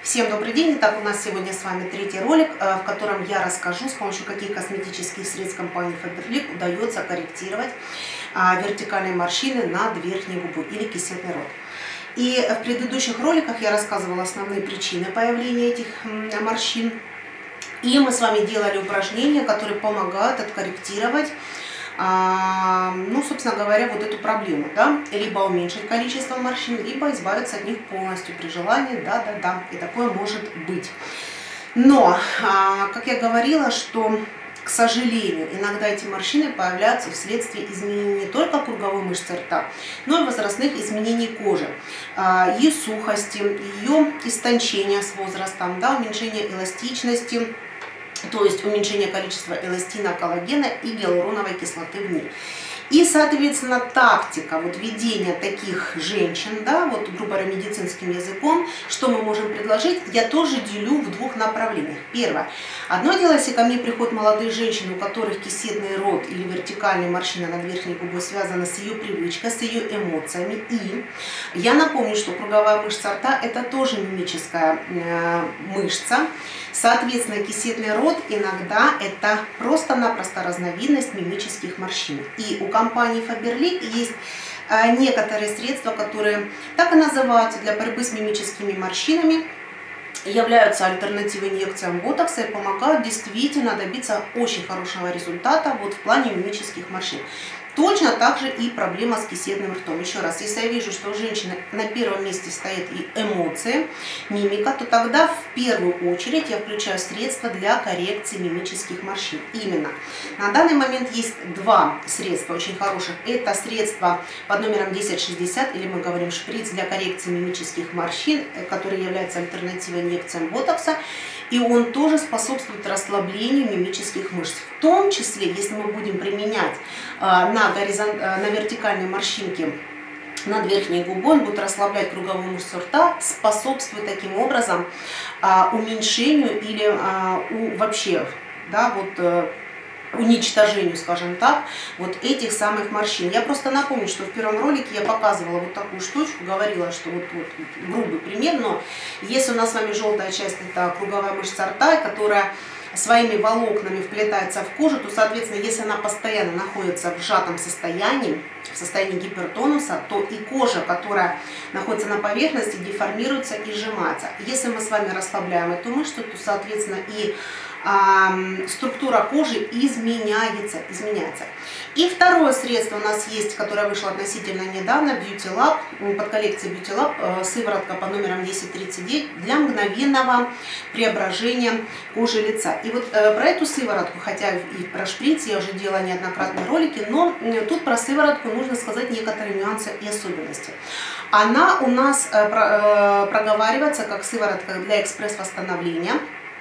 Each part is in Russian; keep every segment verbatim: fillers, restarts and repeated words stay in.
Всем добрый день! Итак, у нас сегодня с вами третий ролик, в котором я расскажу, с помощью каких косметических средств компании Faberlic удается корректировать вертикальные морщины над верхней губой или кисетный рот. И в предыдущих роликах я рассказывала основные причины появления этих морщин. И мы с вами делали упражнения, которые помогают откорректировать, ну, собственно говоря, вот эту проблему, да, либо уменьшить количество морщин, либо избавиться от них полностью при желании, да-да-да, и такое может быть. Но, как я говорила, что, к сожалению, иногда эти морщины появляются вследствие изменений не только круговой мышцы рта, но и возрастных изменений кожи, ее сухости, ее истончения с возрастом, да, уменьшение эластичности, то есть уменьшение количества эластина, коллагена и гиалуроновой кислоты в ней. И, соответственно, тактика вот ведения таких женщин, да, вот грубо говоря, медицинским языком, что мы можем предложить, я тоже делю в двух направлениях. Первое. Одно дело, если ко мне приходят молодые женщины, у которых кисетный рот или вертикальные морщины над верхней губой связаны с ее привычкой, с ее эмоциями. И я напомню, что круговая мышца рта – это тоже мимическая э, мышца. Соответственно, кисетный рот иногда это просто-напросто разновидность мимических морщин. И у компании Faberlic есть некоторые средства, которые так и называются для борьбы с мимическими морщинами, являются альтернативой инъекциям ботокса и помогают действительно добиться очень хорошего результата вот в плане мимических морщин. Точно так же и проблема с кисетным ртом. Еще раз, если я вижу, что у женщины на первом месте стоят и эмоции, мимика, то тогда в первую очередь я включаю средства для коррекции мимических морщин. Именно. На данный момент есть два средства очень хороших. Это средство под номером десять шестьдесят, или мы говорим шприц для коррекции мимических морщин, который является альтернативой инъекциям ботокса. И он тоже способствует расслаблению мимических мышц. В том числе, если мы будем применять на, горизонт, на вертикальные морщинки над верхней губой, он будет расслаблять круговую мышцу рта, способствует таким образом уменьшению или вообще, да, вот, уничтожению, скажем так, вот этих самых морщин. Я просто напомню, что в первом ролике я показывала вот такую штучку, говорила, что вот, вот грубый пример, но если у нас с вами желтая часть, это круговая мышца рта, которая своими волокнами вплетается в кожу, то, соответственно, если она постоянно находится в сжатом состоянии, в состоянии гипертонуса, то и кожа, которая находится на поверхности, деформируется и сжимается. Если мы с вами расслабляем эту мышцу, то, соответственно, и структура кожи изменяется, изменяется. И второе средство у нас есть, которое вышло относительно недавно, Beauty Lab, под коллекцией Beauty Lab, сыворотка под номером десять тридцать девять для мгновенного преображения кожи лица. И вот про эту сыворотку, хотя и про шприц я уже делала неоднократные ролики, но тут про сыворотку нужно сказать некоторые нюансы и особенности. Она у нас проговаривается как сыворотка для экспресс-восстановления.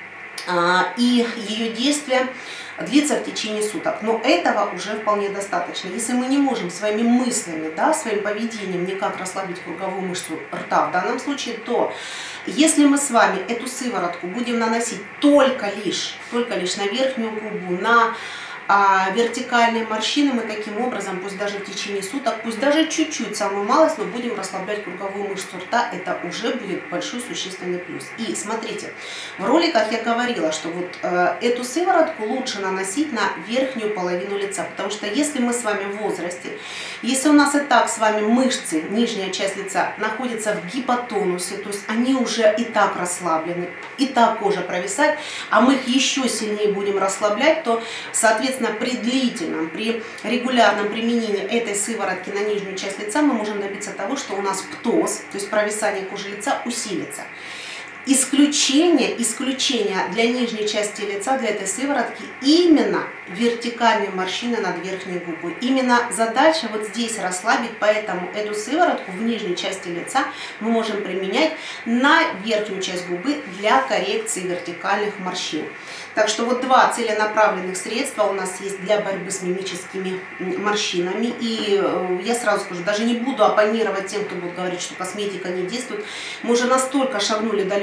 И ее действие длится в течение суток. Но этого уже вполне достаточно. Если мы не можем своими мыслями, да, своим поведением никак расслабить круговую мышцу рта в данном случае, то если мы с вами эту сыворотку будем наносить только лишь, только лишь на верхнюю губу, на А вертикальные морщины, мы таким образом, пусть даже в течение суток, пусть даже чуть-чуть, самую малость, но будем расслаблять круговую мышцу рта, это уже будет большой существенный плюс. И смотрите, в роликах я говорила, что вот э, эту сыворотку лучше наносить на верхнюю половину лица, потому что если мы с вами в возрасте, если у нас и так с вами мышцы, нижняя часть лица находится в гипотонусе, то есть они уже и так расслаблены, и так кожа провисает, а мы их еще сильнее будем расслаблять, то, соответственно, при длительном, при регулярном применении этой сыворотки на нижнюю часть лица мы можем добиться того, что у нас птоз, то есть провисание кожи лица, усилится. Исключение, исключение для нижней части лица, для этой сыворотки, именно вертикальные морщины над верхней губой. Именно задача вот здесь расслабить, поэтому эту сыворотку в нижней части лица мы можем применять на верхнюю часть губы для коррекции вертикальных морщин. Так что вот два целенаправленных средства у нас есть для борьбы с мимическими морщинами. И я сразу скажу, даже не буду оппонировать тем, кто будет говорить, что косметика не действует. Мы уже настолько шагнули далеко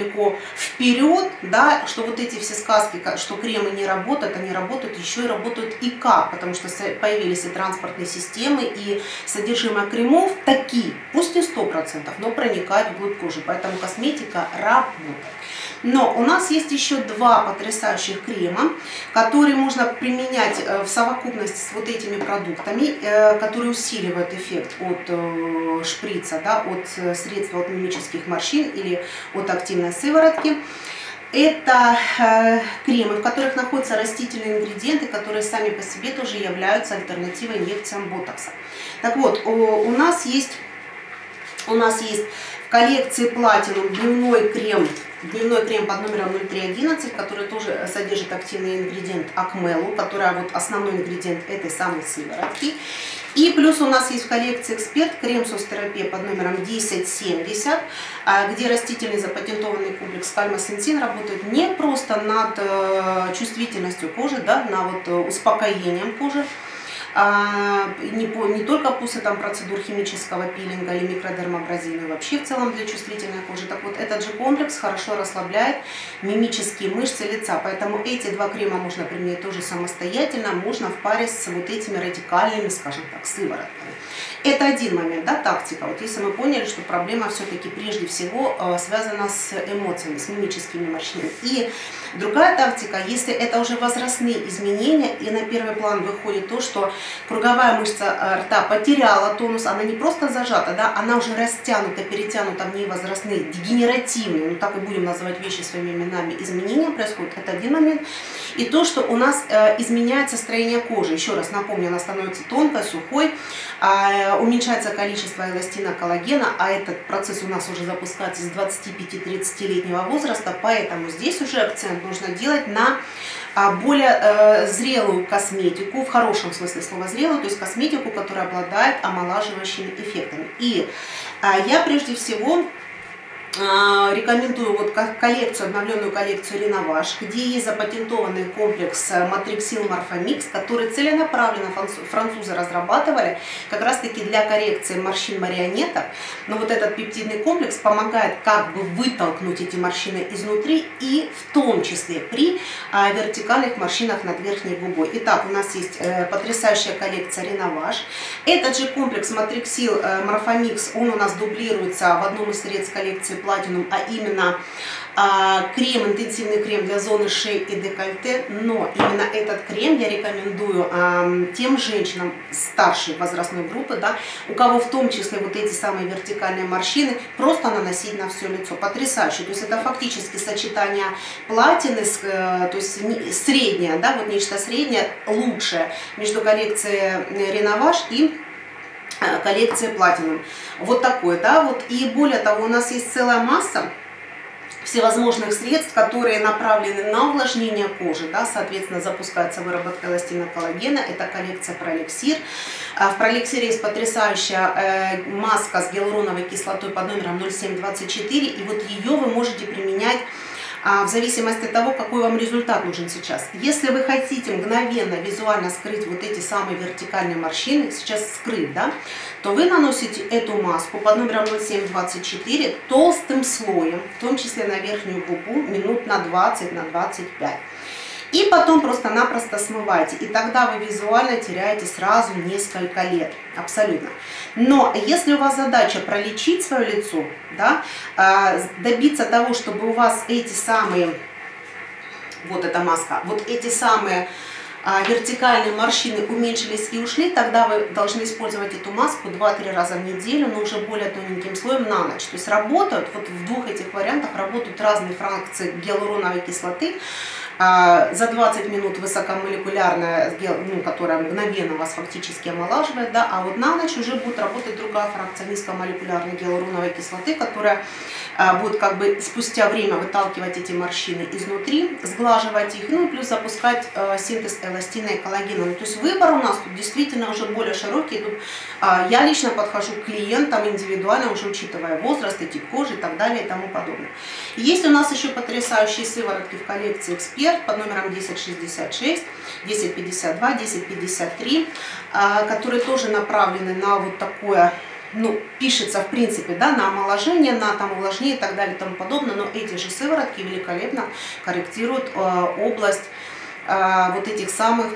далеко вперед, да, что вот эти все сказки, что кремы не работают, они работают, еще и работают и как, потому что появились и транспортные системы, и содержимое кремов такие, пусть не сто процентов, но проникают вглубь кожи, поэтому косметика работает. Но у нас есть еще два потрясающих крема, которые можно применять в совокупности с вот этими продуктами, которые усиливают эффект от шприца, да, от средства от мимических морщин или от активной сыворотки. Это э, кремы, в которых находятся растительные ингредиенты, которые сами по себе тоже являются альтернативой инъекциям ботокса. Так вот, у, у нас есть, у нас есть в коллекции Platinum дневной крем, дневной крем под номером ноль три одиннадцать, который тоже содержит активный ингредиент акмелу, которая вот основной ингредиент этой самой сыворотки. И плюс у нас есть в коллекции Эксперт крем сос-терапия под номером десять семьдесят, где растительный запатентованный комплекс кальмосенсин работает не просто над чувствительностью кожи, да, на вот успокоением кожи, А, не, по, не только после там, процедур химического пилинга или микродермабразии, но вообще в целом для чувствительной кожи. Так вот, этот же комплекс хорошо расслабляет мимические мышцы лица. Поэтому эти два крема можно применять тоже самостоятельно, можно в паре с вот этими радикальными, скажем так, сыворотками. Это один момент, да, тактика. Вот если мы поняли, что проблема все-таки прежде всего э, связана с эмоциями, с мимическими морщинами. И другая тактика, если это уже возрастные изменения, и на первый план выходит то, что круговая мышца рта потеряла тонус, она не просто зажата, да, она уже растянута, перетянута, в ней возрастные, дегенеративные, ну так и будем называть вещи своими именами, изменения происходят, это один момент. И то, что у нас э, изменяется строение кожи, еще раз напомню, она становится тонкой, сухой, э, уменьшается количество эластина, коллагена, а этот процесс у нас уже запускается с двадцати пяти-тридцатилетнего возраста, поэтому здесь уже акцент нужно делать на более э, зрелую косметику, в хорошем смысле слова зрелую, то есть косметику, которая обладает омолаживающими эффектами. И э, я прежде всего э, рекомендую вот коллекцию, обновленную коллекцию Реноваж, где есть запатентованный комплекс Matrixil Morphomix, который целенаправленно французы разрабатывали как раз таки для коррекции морщин марионеток. Но вот этот пептидный комплекс помогает как бы вытолкнуть эти морщины изнутри, и в том числе при а, вертикальных морщинах над верхней губой. Итак, у нас есть э, потрясающая коллекция Реноваж. Этот же комплекс Matrixil э, Morphomix, он у нас дублируется в одном из средств коллекции Platinum, а именно а, крем, интенсивный крем для зоны шеи и декольте. Но именно этот крем я рекомендую а, тем женщинам старшей возрастной группы, да, у кого в том числе вот эти самые вертикальные морщины, просто наносить на все лицо. Потрясающе. То есть это фактически сочетание платины, с, то есть среднее, да, вот нечто среднее, лучшее между коллекцией Реноваж и коллекцией Platinum. Вот такой, да, вот. И более того, у нас есть целая масса всевозможных средств, которые направлены на увлажнение кожи, да, соответственно, запускается выработка эластина, коллагена, это коллекция Пролексир. В Пролексире есть потрясающая э, маска с гиалуроновой кислотой под номером ноль семь двадцать четыре, и вот ее вы можете применять в зависимости от того, какой вам результат нужен сейчас. Если вы хотите мгновенно, визуально скрыть вот эти самые вертикальные морщины, сейчас скрыть, да, то вы наносите эту маску под номером ноль семь двадцать четыре толстым слоем, в том числе на верхнюю губу, минут на двадцать, на двадцать пять. И потом просто-напросто смывайте. И тогда вы визуально теряете сразу несколько лет. Абсолютно. Но если у вас задача пролечить свое лицо, да, добиться того, чтобы у вас эти самые, вот эта маска, вот эти самые вертикальные морщины уменьшились и ушли, тогда вы должны использовать эту маску два-три раза в неделю, но уже более тоненьким слоем на ночь. То есть работают, вот в двух этих вариантах работают разные фракции гиалуроновой кислоты. За двадцать минут высокомолекулярная, ну, которая мгновенно вас фактически омолаживает, да, а вот на ночь уже будет работать другая фракция низкомолекулярной гиалуроновой кислоты, которая а, будет как бы спустя время выталкивать эти морщины изнутри, сглаживать их, ну и плюс запускать а, синтез эластина и коллагена. Ну, то есть выбор у нас тут действительно уже более широкий. Тут, а, я лично подхожу к клиентам индивидуально, уже учитывая возраст, тип кожи и так далее и тому подобное. Есть у нас еще потрясающие сыворотки в коллекции Эксперт под номером десять шестьдесят шесть, десять пятьдесят два, десять пятьдесят три, которые тоже направлены на вот такое ну, пишется, в принципе, да, на омоложение, на там увлажнение и так далее и тому подобное, но эти же сыворотки великолепно корректируют э, область э, вот этих самых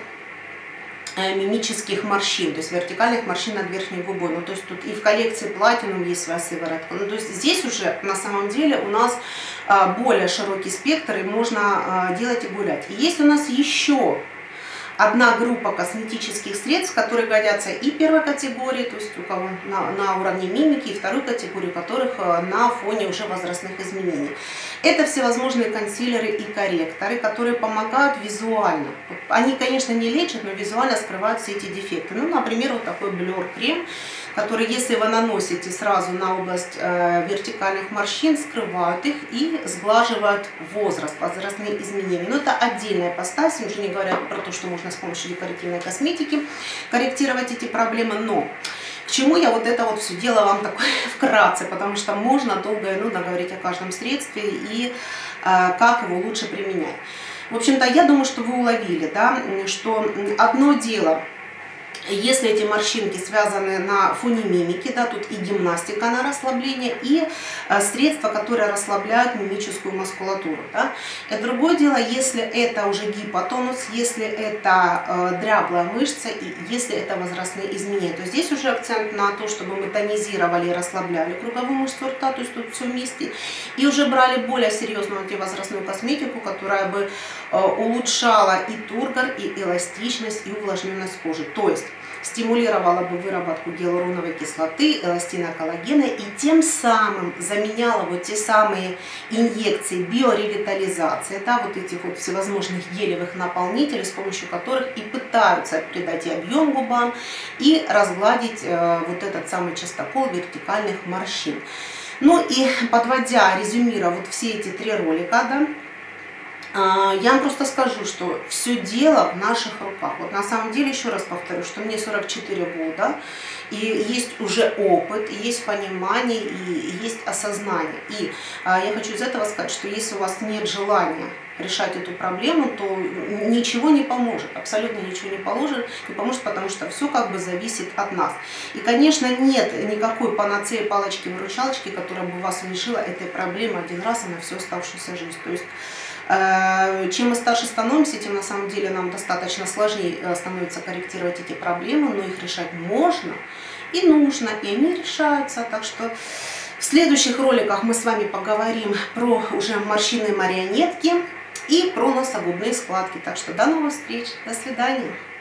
мимических морщин, то есть вертикальных морщин над верхней губой. Ну, то есть тут и в коллекции Platinum есть своя сыворотка. Ну, то есть здесь уже на самом деле у нас а, более широкий спектр, и можно а, делать и гулять. И есть у нас еще одна группа косметических средств, которые годятся и первой категории, то есть у кого на, на уровне мимики, и второй категории, у которых на фоне уже возрастных изменений. Это всевозможные консилеры и корректоры, которые помогают визуально. Они, конечно, не лечат, но визуально скрывают все эти дефекты. Ну, например, вот такой блер-крем, который, если вы наносите сразу на область э, вертикальных морщин, скрывают их и сглаживают возраст, возрастные изменения. Но это отдельная ипостась, уже не говоря про то, что можно с помощью декоративной косметики корректировать эти проблемы. Но к чему я вот это вот все дело вам такое вкратце, потому что можно долго и нудно говорить о каждом средстве и э, как его лучше применять. В общем-то, я думаю, что вы уловили, да, что одно дело, если эти морщинки связаны на фоне мимики, да, тут и гимнастика на расслабление, и э, средства, которые расслабляют мимическую мускулатуру. Да. И другое дело, если это уже гипотонус, если это э, дряблая мышца, и если это возрастные изменения, то здесь уже акцент на то, чтобы мы тонизировали и расслабляли круговую мышцу рта, то есть тут все вместе, и уже брали более серьезную антивозрастную косметику, которая бы э, улучшала и тургор, и эластичность, и увлажненность кожи. То есть стимулировала бы выработку гиалуроновой кислоты, эластина коллагена и тем самым заменяла вот те самые инъекции биоревитализации, да, вот этих вот всевозможных гелевых наполнителей, с помощью которых и пытаются придать и объем губам, и разгладить э, вот этот самый частокол вертикальных морщин. Ну и подводя, резюмируя вот все эти три ролика, да, я вам просто скажу, что все дело в наших руках. Вот на самом деле, еще раз повторю, что мне сорок четыре года, и есть уже опыт, и есть понимание, и есть осознание. И я хочу из этого сказать, что если у вас нет желания решать эту проблему, то ничего не поможет, абсолютно ничего не поможет, не поможет, потому что все как бы зависит от нас. И, конечно, нет никакой панацеи, палочки-выручалочки, которая бы вас лишила этой проблемы один раз и на всю оставшуюся жизнь. То есть чем мы старше становимся, тем на самом деле нам достаточно сложнее становится корректировать эти проблемы, но их решать можно и нужно, и они решаются. Так что в следующих роликах мы с вами поговорим про уже морщины марионетки и про носогубные складки. Так что до новых встреч, до свидания.